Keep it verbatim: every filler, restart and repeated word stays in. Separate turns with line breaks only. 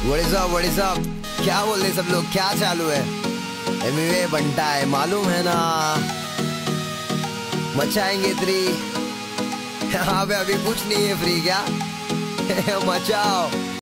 What is up what is up, क्या बोल रहे सब लोग, क्या चालू है? एमवे बनता है मालूम है ना, मचाएंगे थ्री। यहाँ पे अभी कुछ नहीं है फ्री क्या? मचाओ।